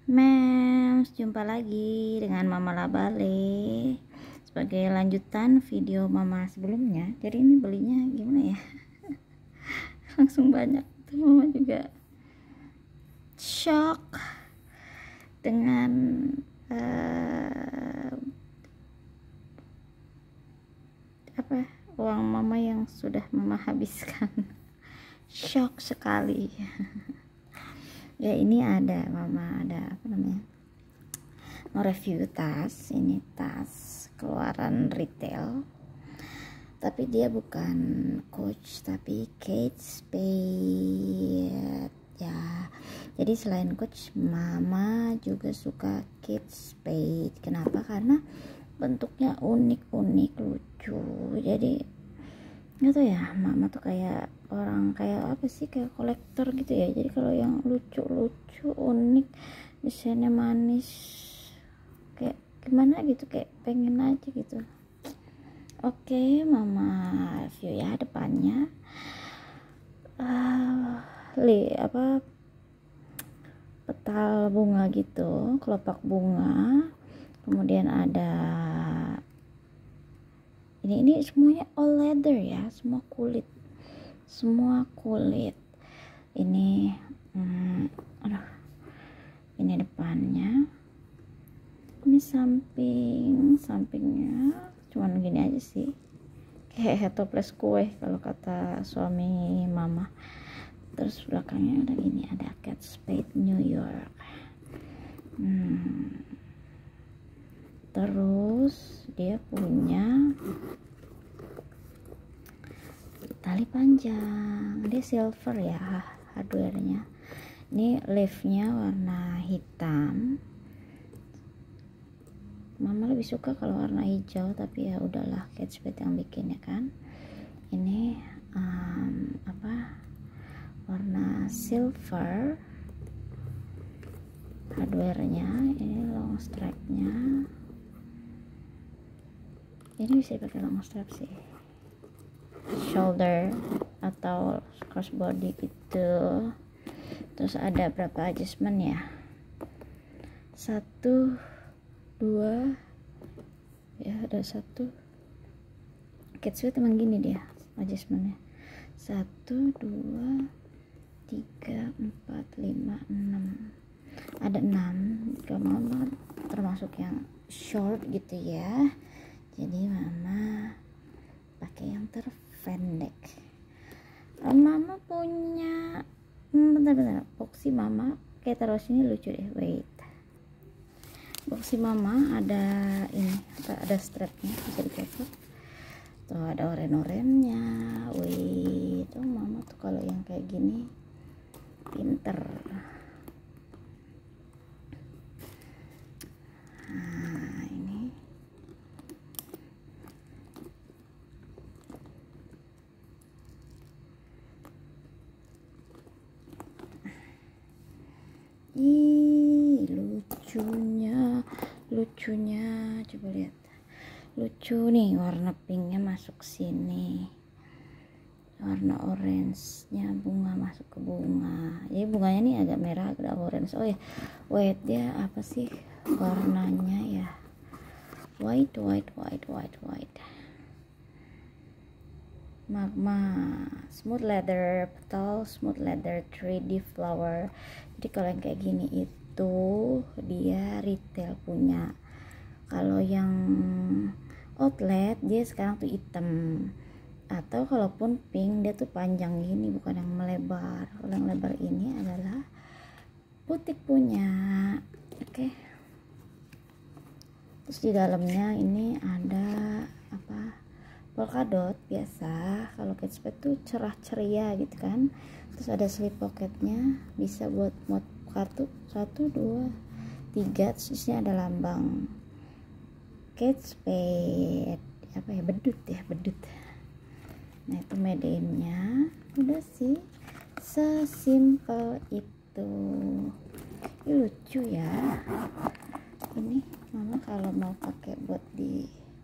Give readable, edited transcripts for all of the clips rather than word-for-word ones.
Mems, jumpa lagi dengan Mama Labale sebagai lanjutan video Mama sebelumnya. Jadi ini belinya gimana ya? Langsung banyak. Tuh Mama juga shock dengan uang Mama yang sudah Mama habiskan. Shock sekali. Ya ini ada Mama mau review tas. Ini tas keluaran retail, tapi dia bukan Coach tapi Kate Spade ya. Jadi selain Coach, Mama juga suka Kate Spade. Kenapa? Karena bentuknya unik-unik, lucu. Jadi nggak tahu ya, Mama tuh kayak orang kayak apa sih, kayak kolektor gitu ya. Jadi kalau yang lucu-lucu, unik, desainnya manis, kayak gimana gitu, kayak pengen aja gitu. Oke, Mama review ya depannya. Petal bunga gitu, kelopak bunga. Kemudian ada ini semuanya all leather ya, semua kulit. Ini ini depannya, ini sampingnya cuman gini aja sih, kayak toples kue kalau kata suami Mama. Terus belakangnya ada gini, ada Kate Spade New York. Terus dia punya tali panjang, dia silver ya hardware-nya. Ini leaf-nya warna hitam. Mama lebih suka kalau warna hijau, tapi ya udahlah, Kate Spade yang bikin ya kan. Ini warna silver hardware-nya. Ini long strap-nya. Ini bisa dipakai long strap sih, shoulder atau crossbody gitu. Terus ada berapa adjustment ya, 1, 2 ya, ada 1. Kate Spade emang gini dia adjustmentnya, 1, 2, 3, 4, 5, 6, ada 6. Kalau Mama termasuk yang short gitu ya, jadi Mama pakai yang terpendek. Mama punya bentar boxy Mama kayak taruh sini, lucu deh. Wait, boxy Mama ada ini, ada strapnya, bisa dicopot tuh, ada oren-orennya. Wih, tuh Mama tuh kalau yang kayak gini pinter. Nah ini lucunya coba lihat, lucu nih, warna pinknya masuk sini, warna orange-nya bunga masuk ke bunga. Jadi bunganya nih agak merah, agak orange. Oh ya, wait, dia apa sih warnanya ya, white. Magma smooth leather petal, smooth leather 3D flower. Jadi kalau yang kayak gini itu dia retail punya. Kalau yang outlet dia sekarang tuh hitam, atau kalaupun pink dia tuh panjang gini, bukan yang melebar. Kalau yang lebar ini adalah butik punya. Oke. Terus di dalamnya ini ada polkadot biasa. Kalau Kate Spade tuh cerah ceria gitu kan. Terus ada slip pocketnya, bisa buat kartu 1, 2, 3. Terus ini ada lambang Kate Spade, bedut. Nah itu made-in-nya. Udah sih, sesimpel itu. Ini lucu ya. Ini Mama kalau mau pakai buat di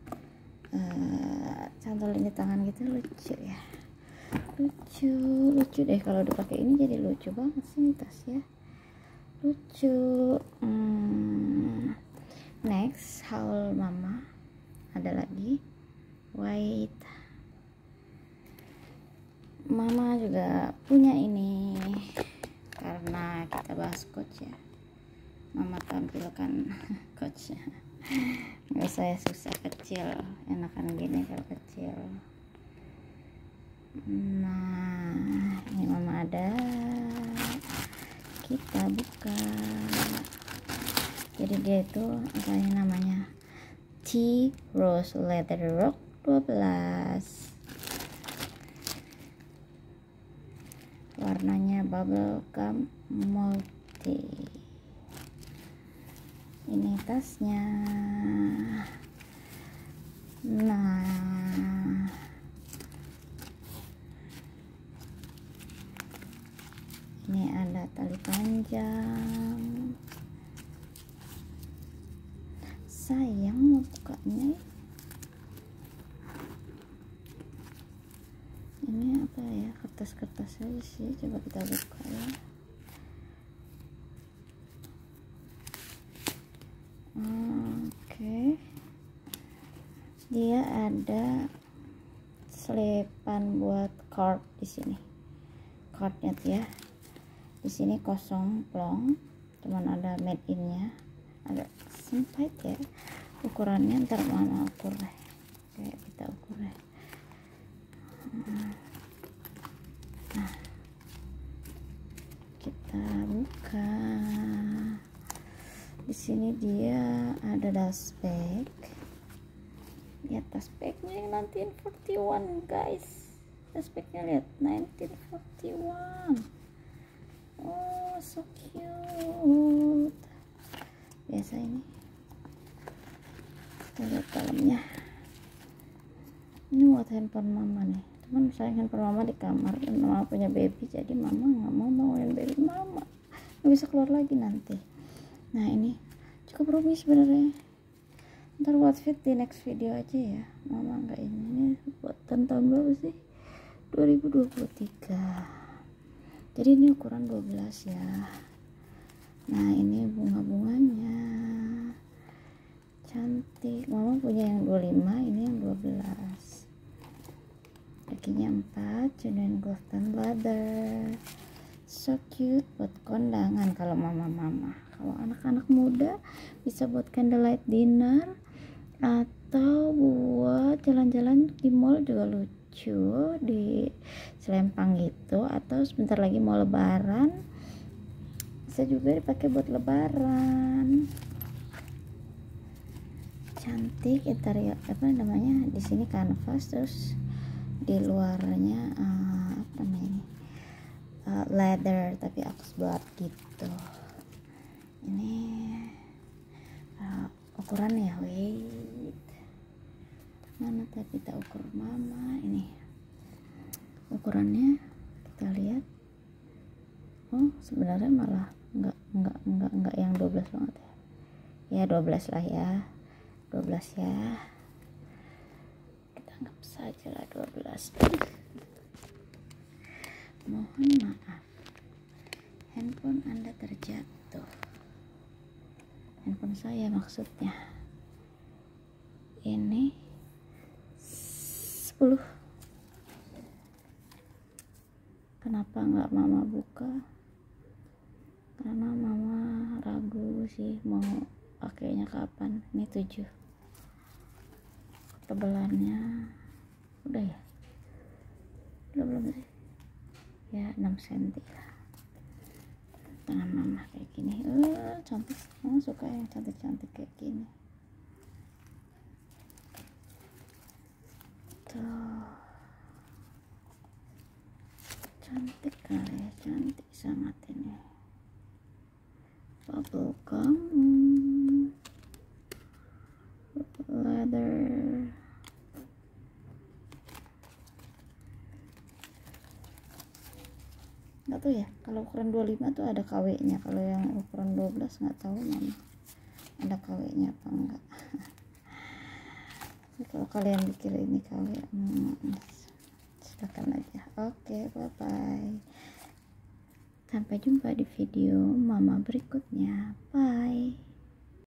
cantolin di tangan gitu, lucu ya, lucu deh kalau dipakai ini, jadi lucu banget sih ini tas ya. lucu. Next, haul mama ada lagi. Wait, mama juga punya ini karena kita bahas coach ya. Mama tampilkan coach. Nggak usah ya susah, kecil, enakan gini kalau kecil. Nah, ini mama ada, kita buka. Jadi dia itu namanya Tea Rose Leather Rock 12, warnanya bubble gum multi. Ini tasnya. Nah, ini ada tali panjang. Sayang mau bukanya. Ini apa ya, kertas-kertas aja sih, coba kita buka ya. Oke. Dia ada selipan buat card di sini. Cardnya ya. Di sini kosong plong, cuman ada made in-nya. Agak sempit ya. Ukurannya ntar mama ukur deh. Kayak kita ukur deh. Nah, kita buka. Di sini dia ada dust bag. Lihat dust bagnya yang 1941 guys. Dust bagnya lihat 1941. Oh, so cute. Biasa ini. Kita lihat dalamnya. Ini buat handphone mama nih. Cuman sayang handphone mama di kamar dan mama punya baby, jadi mama nggak mau bawain baby mama. Nggak bisa keluar lagi nanti. Nah, ini cukup rumit sebenarnya. Ntar buat fit di next video aja ya. Mama nggak ini buat tahun berapa sih? 2023. Jadi ini ukuran 12 ya. Nah, ini bunga-bunganya cantik. Mama punya yang 25, ini yang 12. Kakinya 4, genuine cotton leather. So cute buat kondangan kalau mama-mama. Kalau anak-anak muda bisa buat candlelight dinner atau buat jalan-jalan di mall juga lucu, di selempang gitu, atau sebentar lagi mau lebaran bisa juga dipakai buat lebaran. Cantik interior, apa namanya, di sini kanvas, terus di luarnya apa namanya, leather tapi Oxford gitu. Ini ukurannya ya, wait, mana tadi kita ukur mama. Ini ukurannya, kita lihat. Oh, sebenarnya malah enggak yang 12 banget ya. Ya 12 lah ya. 12 ya. Kita anggap saja lah 12. Mohon maaf. Handphone Anda terjatuh. Handphone saya maksudnya. Ini 10. Kenapa nggak mama buka? Karena mama ragu sih mau pakainya kapan. Ini 7. Tebelannya udah ya? Belum sih? Ya 6 cm lah. Tangan mama kayak gini. Cantik. Mama suka yang cantik-cantik kayak gini. Tuh. Cantik kali ya, cantik sangat ini. Bubble gum leather. Nggak tahu ya, kalau ukuran 25 tuh ada KW nya, kalau yang ukuran 12 nggak tahu mama ada KW nya apa enggak. Kalau kalian pikir ini KW, silakan aja. Oke, bye bye. Sampai jumpa di video mama berikutnya.